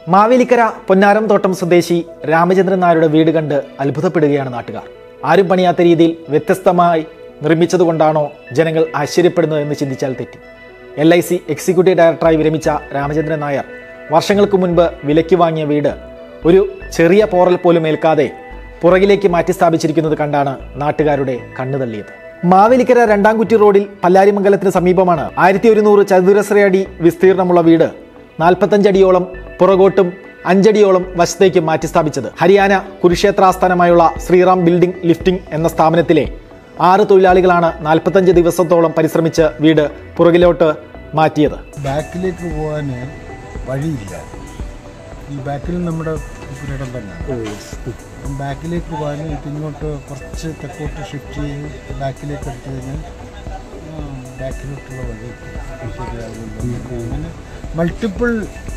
മാവേലിക്കര പൊന്നാരം തോട്ടം സ്വദേശി രാമചന്ദ്രൻ നായരുടെ വീട് കണ്ട് അത്ഭുതപ്പെടുകയാണ് നാട്ടുകാർ. ആരും പണിയാത്ത രീതിയിൽ വ്യത്യസ്തമായി നിർമ്മിച്ചതുകൊണ്ടാണോ ജനങ്ങൾ ആശ്ചര്യപ്പെടുന്നത് എന്ന് ചിന്തിച്ചാൽ തെറ്റി. LIC എക്സിക്യൂട്ടീവ് ഡയറക്ടറായി വിരമിച്ച രാമചന്ദ്രൻ നായർ വർഷങ്ങൾക്ക് മുൻപ് വിലയ്ക്ക് വാങ്ങിയ വീട് ഒരു ചെറിയ പോറൽ പോലും ഏൽക്കാതെ പുറകിലേക്ക് മാറ്റി സ്ഥാപിച്ചിരിക്കുന്നത് കണ്ടാണ് നാട്ടുകാരുടെ കണ്ണു തള്ളിയത്. മാവേലിക്കര രണ്ടാംകുറ്റി റോഡിൽ പല്ലാരിമംഗലത്തിന് സമീപമാണ് 1100 ചതുരശ്ര അടി വിസ്തീർണമുള്ള വീട് 45 അടിയോളം പുറകോട്ടും 5 അടിയോളം വശത്തേക്ക് മാറ്റി സ്ഥാപിച്ചത്. ഹരിയാന കുരുക്ഷേത്ര ആസ്ഥാനമായുള്ള ശ്രീറാം ബിൽഡിംഗ് ലിഫ്റ്റിംഗ് എന്ന സ്ഥാപനത്തിലെ 6 തൊഴിലാളികളാണ് 45 ദിവസത്തോളം പരിശ്രമിച്ച് വീട് പുറകിലോട്ട് മാറ്റിയത്. ബാക്കിലേക്ക് പോകാൻ വഴിയില്ല. ഈ ബാക്കിൽ നമ്മുടെ പുരയിടം തന്നെയാണ്. ബാക്കിലേക്ക് പോകാൻ ഇങ്ങോട്ട് കുറച്ച് തെക്കോട്ട് ഷിഫ്റ്റ് ചെയ്ത് ബാക്കിലേക്ക് എടുത്തു കഴിഞ്ഞാൽ ബാക്കിലോട്ടുള്ള വഴി ശരിയാകുന്നു. അങ്ങനെ മൾട്ടിപ്പിൾ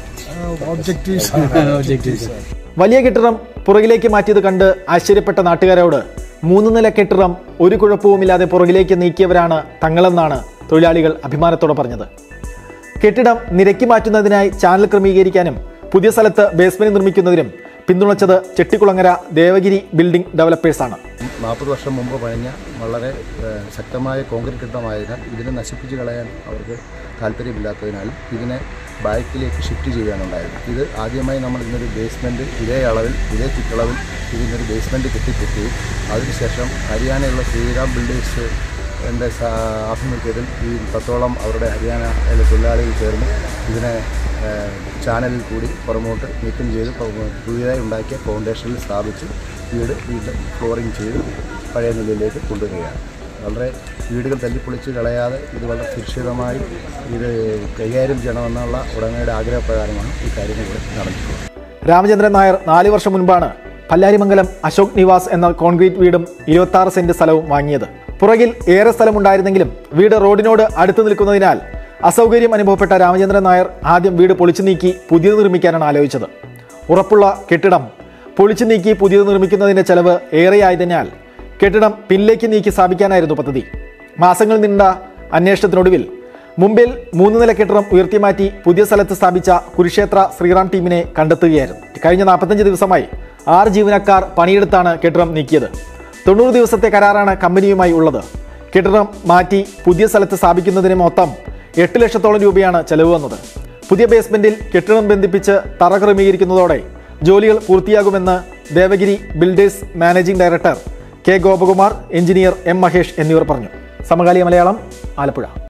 ഒബ്ജക്റ്റീവ്സ്. വലിയ കെട്ടിടം പുറകിലേക്ക് മാറ്റിയത് കണ്ട് ആശ്ചര്യപ്പെട്ട നാട്ടുകാരോട് 3 നില കെട്ടിടം ഒരു കുഴപ്പവുമില്ലാതെ പുറകിലേക്ക് നീക്കിയവരാണ് തങ്ങളെന്നാണ് തൊഴിലാളികൾ അഭിമാനത്തോടെ പറഞ്ഞത്. കെട്ടിടം നിരക്കി മാറ്റുന്നതിനായി ചാനൽ ക്രമീകരിക്കാനും പുതിയ സ്ഥലത്ത് ബേസ്മെന്റ് നിർമ്മിക്കുന്നതിനും പിന്തുണച്ചത് ചെട്ടിക്കുളങ്ങര ദേവഗിരി ബിൽഡിംഗ് ഡെവലപ്പേഴ്സാണ്. 40 വർഷം മുമ്പ് പണിഞ്ഞ വളരെ ശക്തമായ കോൺക്രീറ്റ് കെട്ടിടമായതിനാൽ ഇതിനെ നശിപ്പിച്ച് കളയാൻ അവർക്ക് താല്പര്യമില്ലാത്തതിനാലും ഇതിനെ ബാക്കിലേക്ക് ഷിഫ്റ്റ് ചെയ്യുകയാണുണ്ടായത്. ഇത് ആദ്യമായി നമ്മൾ ഇന്നൊരു ബേസ്മെൻറ്റ് ഇതേ അളവിൽ ഇതേ ചുറ്റളവിൽ ഇതിനൊരു ബേസ്മെൻറ്റ് കെട്ടിപ്പൊക്കുകയും അതിനുശേഷം ഹരിയാനയുള്ള ശ്രീറാം ബിൽഡേഴ്സ് എൻ്റെ ആഭിമുഖ്യത്തിൽ ഈ 10ഓളം അവരുടെ ഹരിയാനയിലെ തൊഴിലാളികൾ ചേർന്ന് ഇതിനെ ചാനലിൽ കൂടി പുറമോട്ട് നീക്കം ചെയ്ത് പുതിയതായി ഉണ്ടാക്കിയ ഫൗണ്ടേഷനിൽ സ്ഥാപിച്ച് വീണ്ടും ഫ്ലോറിങ് ചെയ്ത് പഴയ നിലയിലേക്ക് കൊണ്ടുവരികയാണ്. വളരെ വീടുകൾ തല്ലിപ്പൊളിച്ച് കളയാതെ ഇത് വളരെ സുരക്ഷിതമായി ഇത് കൈകാര്യം ചെയ്യണമെന്നുള്ള ഉടമയുടെ ആഗ്രഹപ്രകാരമാണ് ഈ കാര്യങ്ങൾ ഇവിടെ നടന്നിട്ടുള്ളത്. രാമചന്ദ്രൻ നായർ 4 വർഷം മുൻപാണ് പല്ലാരിമംഗലം അശോക് നിവാസ് എന്ന കോൺക്രീറ്റ് വീടും 26 സെന്റ് സ്ഥലവും വാങ്ങിയത്. പുറകിൽ ഏറെ സ്ഥലമുണ്ടായിരുന്നെങ്കിലും വീട് റോഡിനോട് അടുത്ത് നിൽക്കുന്നതിനാൽ അസൗകര്യം അനുഭവപ്പെട്ട രാമചന്ദ്രൻ നായർ ആദ്യം വീട് പൊളിച്ചു നീക്കി പുതിയത് നിർമ്മിക്കാനാണ് ആലോചിച്ചത്. ഉറപ്പുള്ള കെട്ടിടം പൊളിച്ചു നീക്കി പുതിയത് നിർമ്മിക്കുന്നതിൻ്റെ ചെലവ് ഏറെയായതിനാൽ കെട്ടിടം പിന്നിലേക്ക് നീക്കി സ്ഥാപിക്കാനായിരുന്നു പദ്ധതി. മാസങ്ങൾ നീണ്ട അന്വേഷണത്തിനൊടുവിൽ മുംബൈയിൽ 3 നില കെട്ടിടം ഉയർത്തിമാറ്റി പുതിയ സ്ഥലത്ത് സ്ഥാപിച്ച കുരുക്ഷേത്ര ശ്രീറാം ടീമിനെ കണ്ടെത്തുകയായിരുന്നു. കഴിഞ്ഞ 45 ദിവസമായി 6 ജീവനക്കാർ പണിയെടുത്താണ് കെട്ടിടം നീക്കിയത്. 90 ദിവസത്തെ കരാറാണ് കമ്പനിയുമായി ഉള്ളത്. കെട്ടിടം മാറ്റി പുതിയ സ്ഥലത്ത് സ്ഥാപിക്കുന്നതിന് മൊത്തം 8 ലക്ഷത്തോളം രൂപയാണ് ചെലവ് വന്നത്. പുതിയ ബേസ്മെന്റിൽ കെട്ടിടം ബന്ധിപ്പിച്ച് തറ ക്രമീകരിക്കുന്നതോടെ ജോലികൾ പൂർത്തിയാകുമെന്ന് Devagiri builders managing director K. Gopakumar, engineer M. Mahesh എന്നിവർ പറഞ്ഞു. സമകാലിക മലയാളം, ആലപ്പുഴ.